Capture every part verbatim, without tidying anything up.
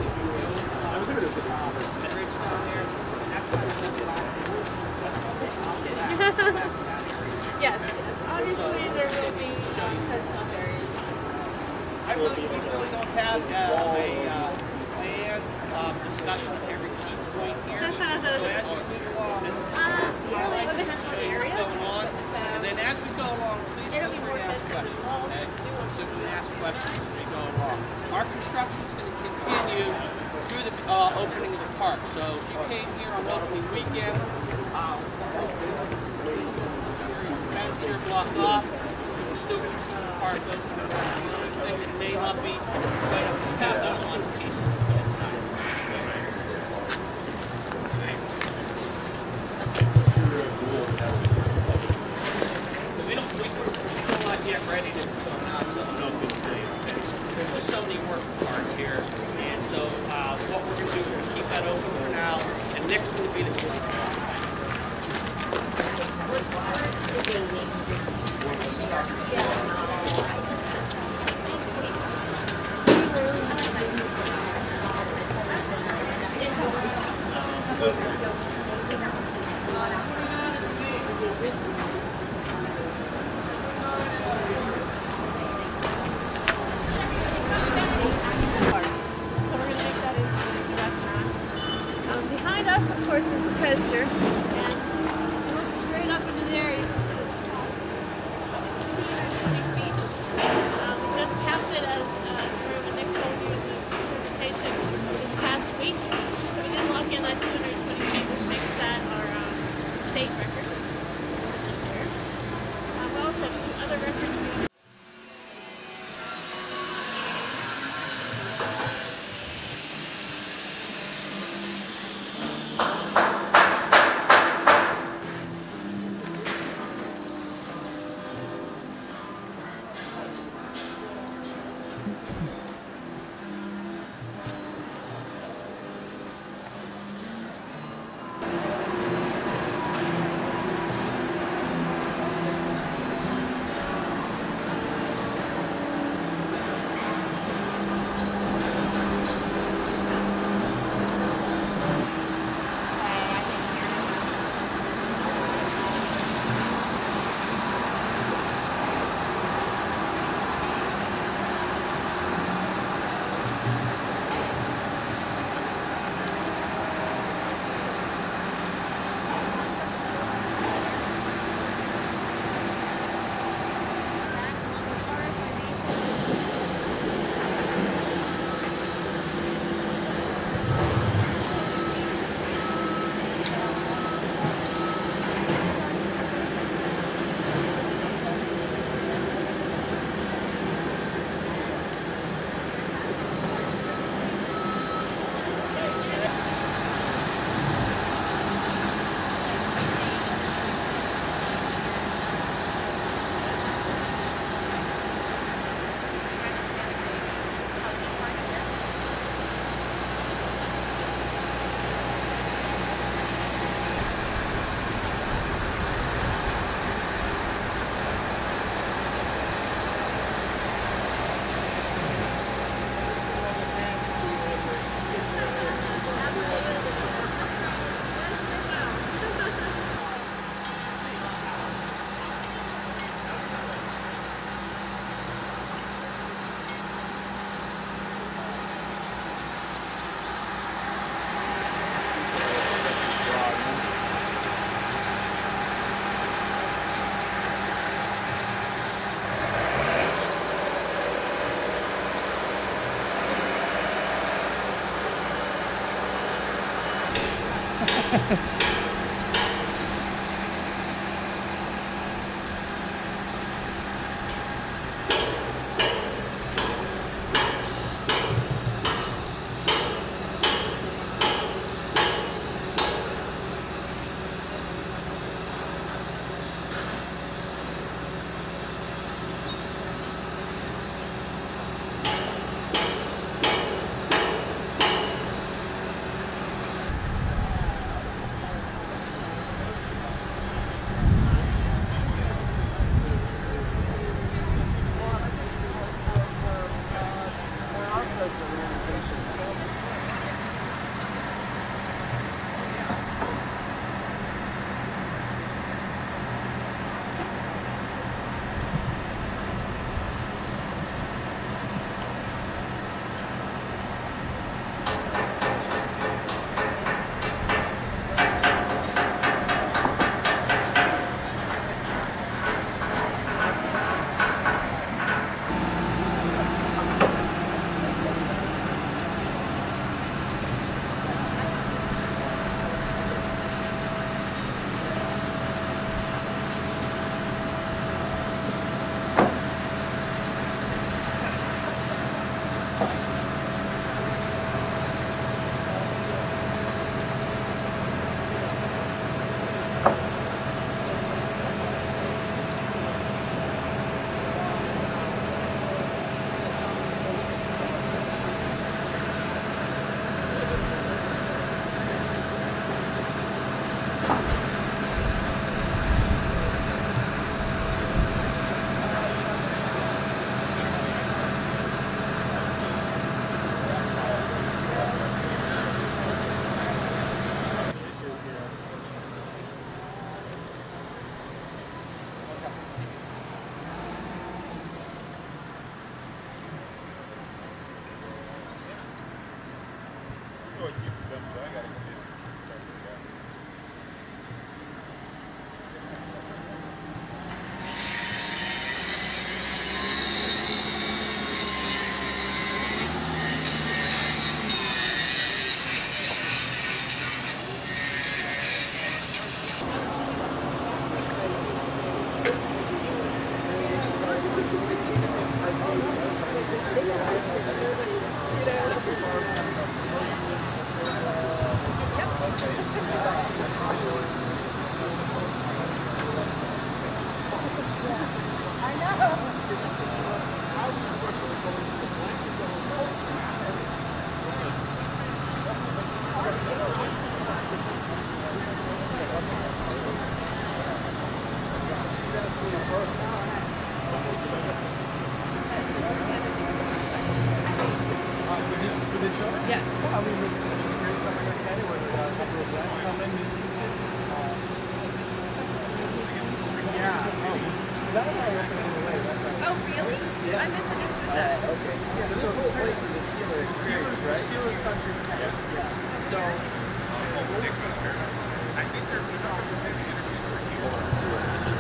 Yes, yes. Obviously there will be fenced off areas. I really, we really don't have uh, a uh, planned um, discussion of every key point here. So as we move along, Uh, really, I'll depends on the show you area. what's going on. And then as we go along, please It'll feel be free more to ask fenced in questions. walls. Okay? So we can ask questions as we go along. Our construction is going to continue through the uh, opening of the park. So if you came here on opening weekend, uh, fence here blocked off. You still can see the park open. The only thing that may not be right up this top is one piece inside. So we don't, we, we're still not yet ready to go now, so no good for you. There's just so many work parts here, and so uh, what we're going to do, we're going to keep that open for now, and next one will be the Behind us, of course, is the coaster, and look straight up into there. You can see two hundred twenty feet. Um, we just capped it, as uh, Drew and Nick told you in the presentation this past week. So we did lock in that two hundred twenty feet, which makes that our um, state record. There. Um, we also have two other records we want to Yes. I mean, it's great summer like that where there are a couple of events coming this season. Um, yeah. Oh, that one I recommend the way. That's right. Oh, really? Yeah. I misunderstood that. Okay. Yeah, so this whole place is a Steelers experience, right? Steelers country. Yeah. Yeah. So. I think they're interviews for you.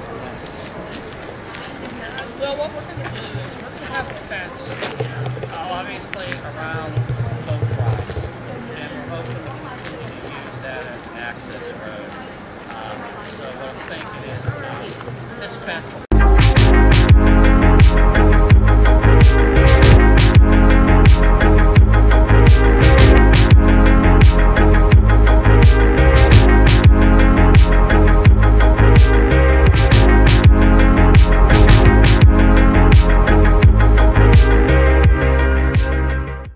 Well, what we're going to do, we're going to have a fence. Uh, obviously around boat drives, and we're hoping to continue to use that as an access road. Um, so what I'm thinking is um, this fence will